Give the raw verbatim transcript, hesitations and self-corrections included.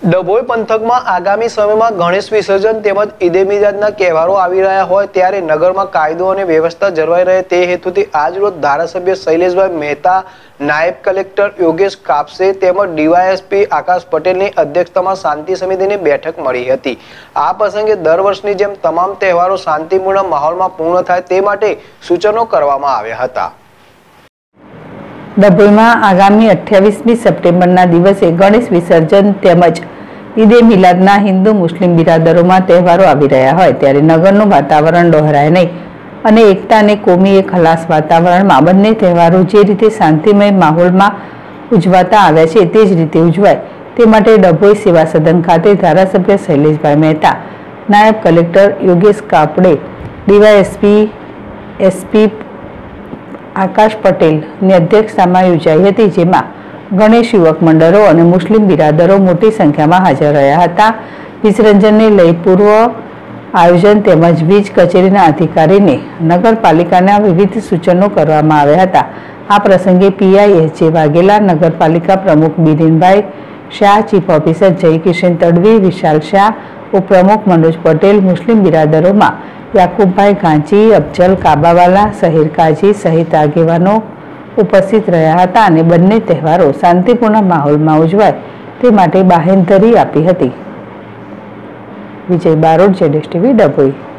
ડભોઈ પંથકમાં આગામી સમયમાં ગણેશ વિસર્જન તેમજ ઈદે મિલાદના તહેવારો આવી રહ્યા હોય ત્યારે નગરમાં કાયદો અને વ્યવસ્થા જળવાઈ રહે તે હેતુથી આજરોજ ધારાસભ્ય શૈલેષભાઈ મહેતા, નાયબ કલેક્ટર યોગેશ કાપસે તેમજ ડીવાયએસપી આકાશ પટેલની અધ્યક્ષતામાં શાંતિ સમિતિની બેઠક મળી હતી। આ પ્રસંગે દર વર્ષની જેમ તમામ તહેવારો શાંતિપૂર્ણ માહોલમાં પૂર્ણ થાય તે માટે સૂચનો કરવામાં આવ્યા હતા। ડભોઈમાં આગામી અઠ્યાવીસમી સપ્ટેમ્બરના દિવસે ગણેશ વિસર્જન તેમજ ઈદે મિલાદના હિન્દુ મુસ્લિમ બિરાદરોમાં તહેવારો આવી રહ્યા હોય ત્યારે નગરનું વાતાવરણ ડહોરાય નહીં અને એકતા અને કોમી એક ખલાસ વાતાવરણમાં બંને તહેવારો જે રીતે શાંતિમય માહોલમાં ઉજવાતા આવ્યા છે તે જ રીતે ઉજવાય તે માટે ડભોઈ સેવા સદન ખાતે ધારાસભ્ય શૈલેષભાઈ મહેતા, નાયબ collector Yogesh Kapde, DYSP SP Akash પટેલની અધ્યક્ષતામાં યોજાઈ હતી, જેમાં ગણેશ યુવક મંડળો અને મુસ્લિમ બિરાદરો મોટી સંખ્યામાં હાજર રહ્યા હતા। વિસર્જનને લઈ પૂર્વ આયોજન તેમજ વીજ કચેરીના અધિકારીને નગરપાલિકાના વિવિધ સૂચનો કરવામાં આવ્યા હતા। આ પ્રસંગે પીઆઈ એચ જે વાઘેલા, નગરપાલિકા પ્રમુખ બિરેનભાઈ શાહ, ચીફ ઓફિસર જયકિશન તડવી, વિશાલ શાહ, ઉપપ્રમુખ મનોજ પટેલ, મુસ્લિમ બિરાદરોમાં યાકુબભાઈ ગાંચી, અફજલ કાબાવાલા, સહીર કાજી સહિત આગેવાનો ઉપસ્થિત રહ્યા હતા અને બંને તહેવારો શાંતિપૂર્ણ માહોલમાં ઉજવાય તે માટે બાહેંધરી આપી હતી। વિજય બારોટ, જેડેશ ટીવી, ડભોઈ।